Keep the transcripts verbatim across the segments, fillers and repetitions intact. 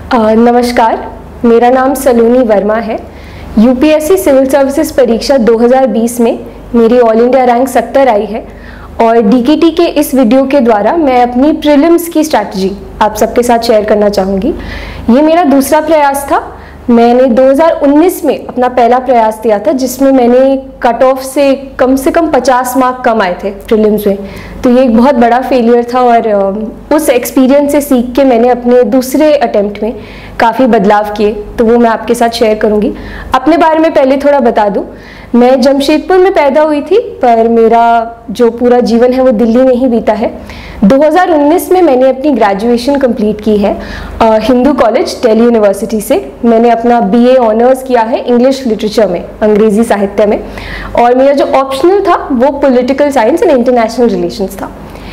Uh, नमस्कार, मेरा नाम सलोनी वर्मा है। यूपीएससी सिविल सर्विसेज परीक्षा दो हज़ार बीस में मेरी ऑल इंडिया रैंक सत्तर आई है और डीकेटी के इस वीडियो के द्वारा मैं अपनी प्रीलिम्स की स्ट्रैटेजी आप सबके साथ शेयर करना चाहूँगी। ये मेरा दूसरा प्रयास था। मैंने दो हज़ार उन्नीस में अपना पहला प्रयास दिया था जिसमें मैंने कट ऑफ से कम से कम पचास मार्क कम आए थे प्रीलिम्स में, तो ये एक बहुत बड़ा फेलियर था और उस एक्सपीरियंस से सीख के मैंने अपने दूसरे अटेम्प्ट में काफ़ी बदलाव किए, तो वो मैं आपके साथ शेयर करूँगी। अपने बारे में पहले थोड़ा बता दूँ, मैं जमशेदपुर में पैदा हुई थी पर मेरा जो पूरा जीवन है वो दिल्ली में ही बीता है। दो हज़ार उन्नीस में मैंने अपनी ग्रेजुएशन कंप्लीट की है आ, हिंदू कॉलेज दिल्ली यूनिवर्सिटी से। मैंने अपना बीए ऑनर्स किया है इंग्लिश लिटरेचर में, अंग्रेजी साहित्य में, और मेरा जो ऑप्शनल था वो political science and international relations था।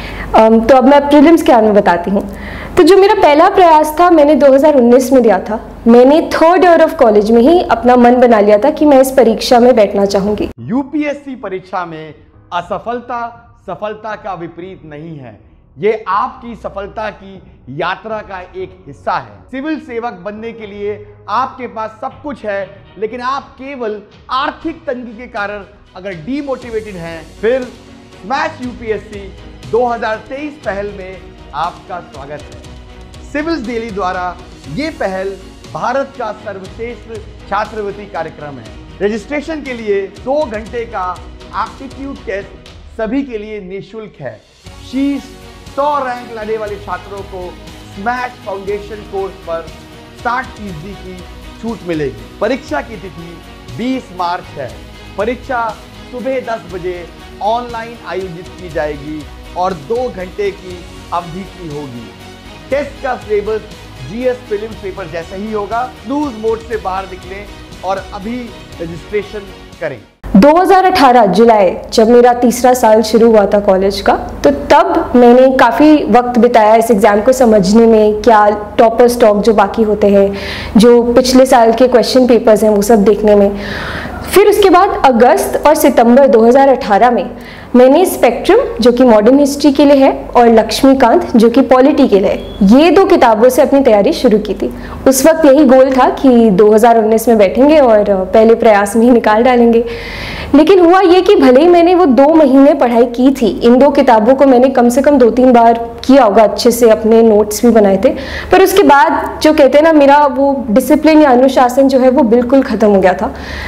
um, तो अब मैं प्रीलिम्स के बारे में बताती हूँ। तो जो मेरा पहला प्रयास था मैंने दो हज़ार उन्नीस में दिया था। मैंने थर्ड ईयर ऑफ कॉलेज में ही अपना मन बना लिया था कि मैं इस परीक्षा में बैठना चाहूँगी। यूपीएससी परीक्षा में असफलता सफलता का विपरीत नहीं है, ये आपकी सफलता की यात्रा का एक हिस्सा है। सिविल सेवक बनने के लिए आपके पास सब कुछ है, लेकिन आप केवल आर्थिक तंगी के कारण अगर डीमोटिवेटेड हैं, फिर स्मैश यूपीएससी दो हज़ार तेईस पहल में आपका स्वागत है। सिविल्स डेली द्वारा ये पहल भारत का सर्वश्रेष्ठ छात्रवृत्ति कार्यक्रम है। रजिस्ट्रेशन के लिए दो घंटे का एप्टीट्यूड टेस्ट सभी के लिए निःशुल्क है। शीर्ष सौ रैंक लाने वाले छात्रों को स्मैश फाउंडेशन कोर्स पर साठ फीसदी की छूट मिलेगी। परीक्षा की तिथि बीस मार्च है। परीक्षा सुबह दस बजे ऑनलाइन आयोजित की जाएगी और दो घंटे की अवधि की होगी। टेस्ट का सिलेबस जीएस प्रीलिम्स पेपर जैसा ही होगा। लूज मोड से बाहर निकलें और अभी रजिस्ट्रेशन करें। दो हज़ार अठारह जुलाई जब मेरा तीसरा साल शुरू हुआ था कॉलेज का, तो तब मैंने काफ़ी वक्त बिताया इस एग्ज़ाम को समझने में, क्या टॉपर स्टॉक जो बाकी होते हैं, जो पिछले साल के क्वेश्चन पेपर्स हैं वो सब देखने में। फिर उसके बाद अगस्त और सितंबर दो हज़ार अठारह में मैंने स्पेक्ट्रम जो कि मॉडर्न हिस्ट्री के लिए है और लक्ष्मीकांत जो कि पॉलिटी के लिए है, ये दो किताबों से अपनी तैयारी शुरू की थी। उस वक्त यही गोल था कि दो हज़ार उन्नीस में बैठेंगे और पहले प्रयास में ही निकाल डालेंगे। लेकिन हुआ ये कि भले ही मैंने वो दो महीने पढ़ाई की थी, इन दो किताबों को मैंने कम से कम दो तीन बार किया होगा, अच्छे से अपने नोट्स भी बनाए थे, पर उसके बाद जो कहते हैं ना, मेरा वो डिसिप्लिन या अनुशासन जो है वो बिल्कुल ख़त्म हो गया था।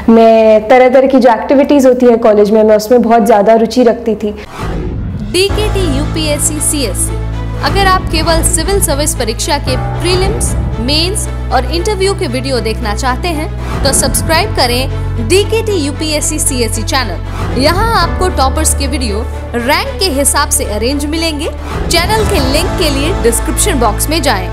मैं तरह तरह की जो एक्टिविटीज़ होती है कॉलेज में, मैं उसमें बहुत ज़्यादा रुचि रखती थी। डीकेटी यूपीएससी सीएससी, अगर आप केवल सिविल सर्विस परीक्षा के प्रीलिम्स, मेंस और इंटरव्यू के वीडियो देखना चाहते हैं तो सब्सक्राइब करें डीकेटी यूपीएससी सीएससी चैनल। यहाँ आपको टॉपर्स के वीडियो रैंक के हिसाब से अरेंज मिलेंगे। चैनल के लिंक के लिए डिस्क्रिप्शन बॉक्स में जाएं।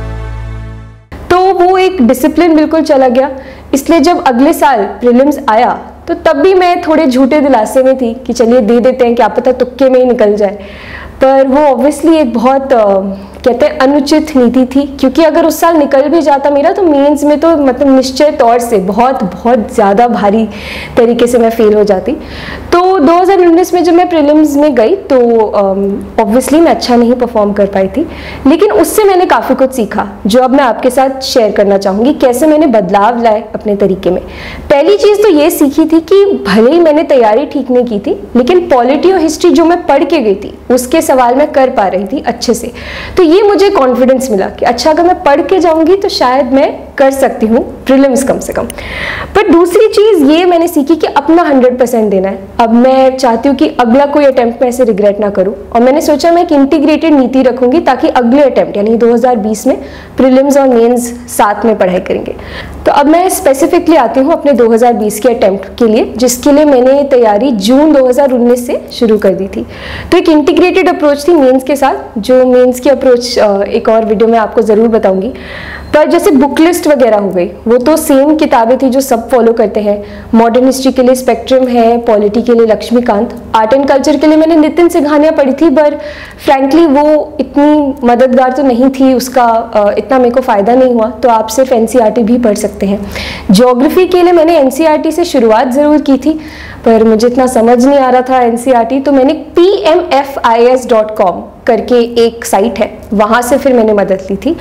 तो वो एक डिसिप्लिन बिल्कुल चला गया, इसलिए जब अगले साल प्रीलिम्स आया तो तब भी मैं थोड़े झूठे दिलासे में थी कि चलिए दे देते हैं, क्या पता तुक्के में ही निकल जाए। पर वो ऑब्वियसली एक बहुत आ, कहते हैं अनुचित नीति थी, क्योंकि अगर उस साल निकल भी जाता मेरा तो मेंस में तो मतलब निश्चय तौर से बहुत बहुत ज़्यादा भारी तरीके से मैं फेल हो जाती। तो दो हज़ार उन्नीस में जब मैं प्रीलिम्स में गई तो ऑब्वियसली मैं अच्छा नहीं परफॉर्म कर पाई थी, लेकिन उससे मैंने काफ़ी कुछ सीखा जो अब मैं आपके साथ शेयर करना चाहूँगी, कैसे मैंने बदलाव लाए अपने तरीके में। पहली चीज़ तो ये सीखी थी कि भले ही मैंने तैयारी ठीक नहीं की थी, लेकिन पॉलिटी और हिस्ट्री जो मैं पढ़ के गई थी उसके सवाल मैं कर पा रही थी अच्छे से। तो ये मुझे कॉन्फिडेंस मिला कि अच्छा अगर मैं पढ़ के जाऊंगी तो शायद मैं कर सकती हूँ प्रीलिम्स कम से कम। पर दूसरी चीज़ ये मैंने सीखी कि अपना हंड्रेड परसेंट देना है। अब मैं चाहती हूँ कि अगला कोई अटेम्प्ट में ऐसे रिग्रेट ना करूँ, और मैंने सोचा मैं एक इंटीग्रेटेड नीति रखूंगी ताकि अगले अटेम्प्ट यानी दो हज़ार बीस में प्रीलिम्स और मेंस साथ में पढ़ाई करेंगे। तो अब मैं स्पेसिफिकली आती हूँ अपने दो हज़ार बीस के अटेम्प्ट के लिए, जिसके लिए मैंने तैयारी जून दो हज़ार उन्नीस से शुरू कर दी थी। तो एक इंटीग्रेटेड अप्रोच थी मेंस के साथ, जो मेंस की अप्रोच एक और वीडियो में आपको ज़रूर बताऊंगी। पर जैसे बुक लिस्ट वगैरह हो गई, वो तो सेम किताबें थी जो सब फॉलो करते हैं। मॉडर्न हिस्ट्री के लिए स्पेक्ट्रम है, पॉलिटी के लिए लक्ष्मीकांत, आर्ट एंड कल्चर के लिए मैंने नितिन सिंघानिया पढ़ी थी, पर फ्रैंकली वो इतनी मददगार तो नहीं थी, उसका इतना मेरे को फ़ायदा नहीं हुआ, तो आप सिर्फ एनसीईआरटी भी पढ़ सकते हैं। ज्योग्राफी के लिए मैंने एनसीईआरटी से शुरुआत ज़रूर की थी, पर मुझे इतना समझ नहीं आ रहा था एनसीईआरटी, तो मैंने P M F I S dot com करके एक साइट है, वहाँ से फिर मैंने मदद ली थी।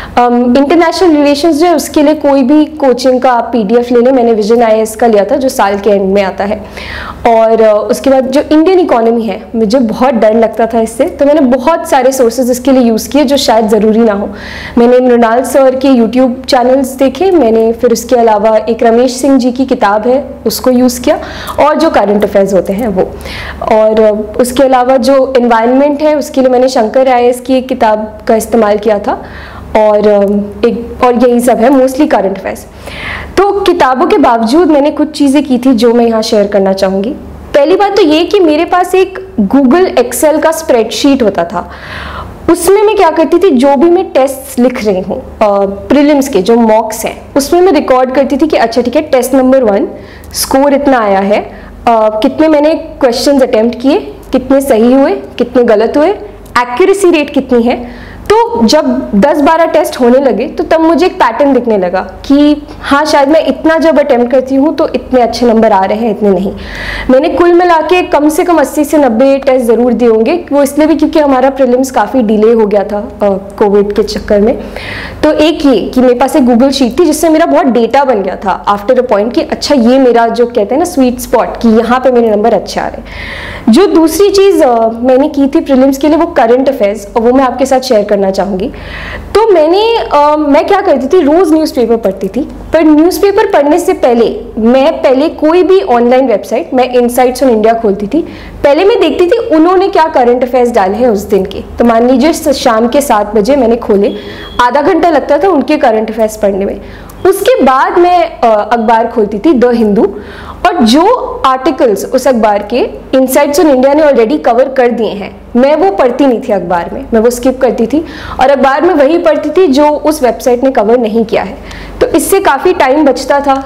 इंटरनेशनल रिलेशंस जो है उसके लिए कोई भी कोचिंग का आप पीडीएफ ले लें, मैंने विजन आईएएस का लिया था जो साल के एंड में आता है। और uh, उसके बाद जो इंडियन इकोनॉमी है, मुझे बहुत डर लगता था इससे, तो मैंने बहुत सारे सोर्सेज इसके लिए यूज़ किए जो शायद ज़रूरी ना हो। मैंने मृणाल सर के यूट्यूब चैनल्स देखे, मैंने फिर उसके अलावा एक रमेश सिंह जी की किताब है उसको यूज़ किया, और जो करंट अफेयर्स होते हैं वो। और uh, उसके अलावा जो एनवायरनमेंट है उसके लिए मैंने शंकर आईएएस की एक किताब का इस्तेमाल किया था, और एक और यही सब है मोस्टली करंट अफेयर्स। तो किताबों के बावजूद मैंने कुछ चीज़ें की थी जो मैं यहाँ शेयर करना चाहूँगी। पहली बात तो ये कि मेरे पास एक गूगल एक्सेल का स्प्रेडशीट होता था। उसमें मैं क्या करती थी, जो भी मैं टेस्ट लिख रही हूँ प्रीलिम्स के जो मॉक्स हैं, उसमें मैं रिकॉर्ड करती थी कि अच्छा ठीक है, टेस्ट नंबर वन स्कोर इतना आया है, uh, कितने मैंने क्वेश्चंस अटेम्प्ट किए, कितने सही हुए, कितने गलत हुए, एक्यूरेसी रेट कितनी है। तो जब दस बारह टेस्ट होने लगे तो तब मुझे एक पैटर्न दिखने लगा कि हाँ शायद मैं इतना जब अटेम्प्ट करती हूँ तो इतने अच्छे नंबर आ रहे हैं, इतने नहीं। मैंने कुल मिला के कम से कम अस्सी से नब्बे टेस्ट ज़रूर दिए होंगे, वो इसलिए भी क्योंकि हमारा प्रीलिम्स काफ़ी डिले हो गया था कोविड के चक्कर में। तो एक ये कि मेरे पास एक गूगल शीट थी जिससे मेरा बहुत डेटा बन गया था आफ्टर अ पॉइंट कि अच्छा ये मेरा जो कहते हैं ना स्वीट स्पॉट, कि यहाँ पर मेरे नंबर अच्छे आ रहे हैं। जो दूसरी चीज़ मैंने की थी प्रीलिम्स के लिए वो करंट अफेयर्स, और वो मैं आपके साथ शेयर करना चाहूँगी। तो मैंने आ, मैं क्या करती थी, रोज न्यूज़पेपर पढ़ती थी, पर न्यूज़पेपर पढ़ने से पहले मैं पहले कोई भी ऑनलाइन वेबसाइट, मैं इनसाइट्स ऑन इंडिया खोलती थी, पहले मैं देखती थी उन्होंने क्या करंट अफेयर्स डाले हैं उस दिन के। तो मान लीजिए शाम के सात बजे मैंने खोले, आधा घंटा लगता था उनके करंट अफेयर्स पढ़ने में। उसके बाद मैं अखबार खोलती थी द हिंदू, और जो आर्टिकल्स उस अखबार के इनसाइट्स ऑन इंडिया ने ऑलरेडी कवर कर दिए हैं मैं वो पढ़ती नहीं थी अखबार में, मैं वो स्किप करती थी, और अखबार में वही पढ़ती थी जो उस वेबसाइट ने कवर नहीं किया है। तो इससे काफ़ी टाइम बचता था,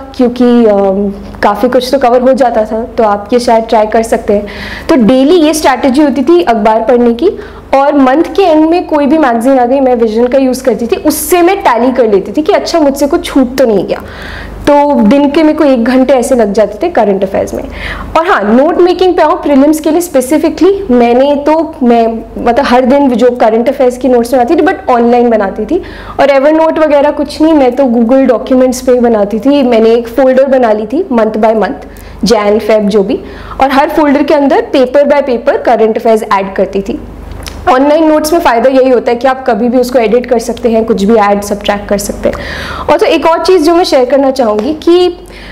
क्योंकि काफ़ी कुछ तो कवर हो जाता था। तो आप ये शायद ट्राई कर सकते हैं। तो डेली ये स्ट्रैटेजी होती थी अखबार पढ़ने की, और मंथ के एंड में कोई भी मैगजीन आ गई, मैं विजन का यूज़ करती थी, उससे मैं टैली कर लेती थी कि अच्छा मुझसे कुछ छूट तो नहीं गया। तो दिन के मेरे को एक घंटे ऐसे लग जाते थे करंट अफेयर्स में। और हाँ, नोट मेकिंग पे आऊँ प्रीलिम्स के लिए स्पेसिफिकली, मैंने तो मैं मतलब हर दिन जो करंट अफेयर्स की नोट्स बनाती थी, बट ऑनलाइन बनाती थी, और एवर नोट वगैरह कुछ नहीं, मैं तो गूगल डॉक्यूमेंट्स पे बनाती थी। मैंने एक फोल्डर बना ली थी month by month, Jan Feb जो भी, और हर फोल्डर के अंदर paper by paper current affairs add करती थी। ऑनलाइन नोट्स में फ़ायदा यही होता है कि आप कभी भी उसको एडिट कर सकते हैं, कुछ भी ऐड सब्ट्रैक्ट कर सकते हैं। और तो एक और चीज़ जो मैं शेयर करना चाहूँगी कि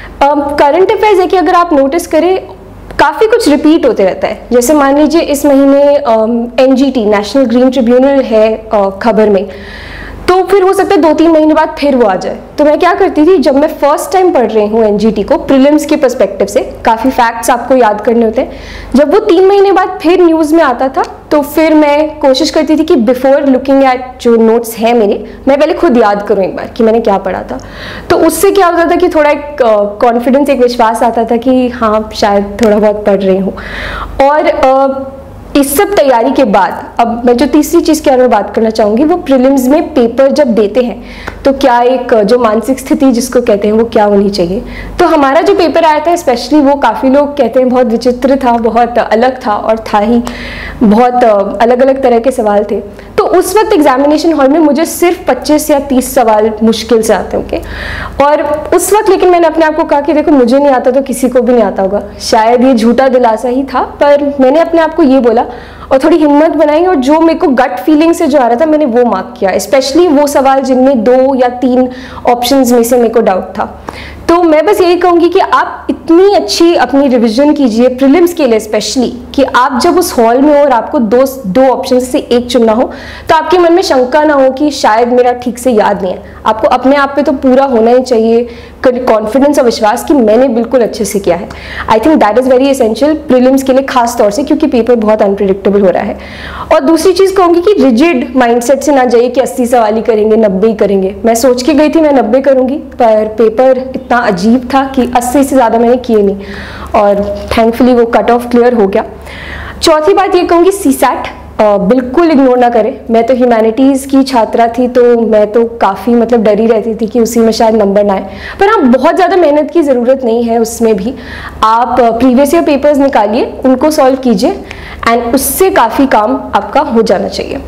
करंट अफेयर्स है कि अगर आप नोटिस करें काफ़ी कुछ रिपीट होते रहता है। जैसे मान लीजिए इस महीने एनजीटी नेशनल ग्रीन ट्रिब्यूनल है खबर में, तो फिर हो सकता है दो तीन महीने बाद फिर वो आ जाए। तो मैं क्या करती थी, जब मैं फर्स्ट टाइम पढ़ रही हूँ एनजीटी को प्रीलिम्स के पर्सपेक्टिव से, काफ़ी फैक्ट्स आपको याद करने होते हैं, जब वो तीन महीने बाद फिर न्यूज़ में आता था तो फिर मैं कोशिश करती थी कि बिफोर लुकिंग एट जो नोट्स हैं मेरे, मैं पहले खुद याद करूँ एक बार कि मैंने क्या पढ़ा था। तो उससे क्या होता था कि थोड़ा एक कॉन्फिडेंस, एक विश्वास आता था कि हाँ शायद थोड़ा बहुत पढ़ रही हूँ। और uh, इस सब तैयारी के बाद अब मैं जो तीसरी चीज़ के बारे में बात करना चाहूँगी, वो प्रीलिम्स में पेपर जब देते हैं तो क्या एक जो मानसिक स्थिति जिसको कहते हैं वो क्या होनी चाहिए। तो हमारा जो पेपर आया था स्पेशली, वो काफ़ी लोग कहते हैं बहुत विचित्र था, बहुत अलग था, और था ही, बहुत अलग अलग तरह के सवाल थे। तो उस वक्त एग्जामिनेशन हॉल में मुझे सिर्फ पच्चीस या तीस सवाल मुश्किल से आते होंगे, और उस वक्त लेकिन मैंने अपने आप को कहा कि देखो मुझे नहीं आता तो किसी को भी नहीं आता होगा। शायद ये झूठा दिलासा ही था, पर मैंने अपने आप को ये बोला और थोड़ी हिम्मत बनाई, और जो मेरे को गट फीलिंग से जो आ रहा था मैंने वो मार्क किया, स्पेशली वो सवाल जिनमें दो या तीन ऑप्शंस में से मेरे को डाउट था। तो मैं बस यही कहूँगी कि आप इतनी अच्छी अपनी रिवीजन कीजिए प्रीलिम्स के लिए स्पेशली, कि आप जब उस हॉल में हो और आपको दो दो ऑप्शन से एक चुनना हो तो आपके मन में शंका ना हो कि शायद मेरा ठीक से याद नहीं है। आपको अपने आप पे तो पूरा होना ही चाहिए कॉन्फिडेंस और विश्वास कि मैंने बिल्कुल अच्छे से किया है। I think that is very essential prelims के लिए, खास तौर से क्योंकि पेपर बहुत अनप्रिडिक्टेबल हो रहा है। और दूसरी चीज़ कहूँगी कि रिजिड माइंडसेट से ना जाइए कि अस्सी सवाल ही करेंगे, नब्बे ही करेंगे। मैं सोच के गई थी मैं नब्बे करूँगी, पर पेपर इतना अजीब था कि अस्सी से ज़्यादा मैंने किए नहीं, और थैंकफुली वो कट ऑफ क्लियर हो गया। चौथी बात ये कहूँगी, सी सैट Uh, बिल्कुल इग्नोर ना करें। मैं तो ह्यूमैनिटीज़ की छात्रा थी, तो मैं तो काफ़ी मतलब डरी रहती थी कि उसी में शायद नंबर ना आए, पर हाँ बहुत ज़्यादा मेहनत की ज़रूरत नहीं है उसमें भी। आप प्रीवियस ईयर पेपर्स निकालिए, उनको सॉल्व कीजिए, एंड उससे काफ़ी काम आपका हो जाना चाहिए।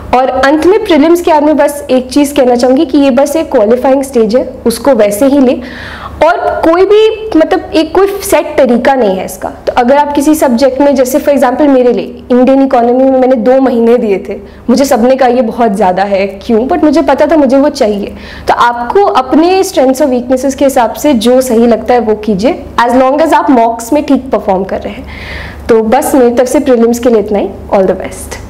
और अंत में प्रीलिम्स के बारे में बस एक चीज़ कहना चाहूँगी कि ये बस एक क्वालिफाइंग स्टेज है, उसको वैसे ही ले, और कोई भी मतलब एक कोई सेट तरीका नहीं है इसका। तो अगर आप किसी सब्जेक्ट में, जैसे फॉर एग्जांपल मेरे लिए इंडियन इकोनॉमी में मैंने दो महीने दिए थे, मुझे सबने कहा ये बहुत ज़्यादा है क्यों, बट मुझे पता था मुझे वो चाहिए। तो आपको अपने स्ट्रेंथ्स और वीकनेसेस के हिसाब से जो सही लगता है वो कीजिए, एज लॉन्ग एज आप मॉक्स में ठीक परफॉर्म कर रहे हैं। तो बस मेरी तरफ से प्रीलिम्स के लिए इतना ही। All the best.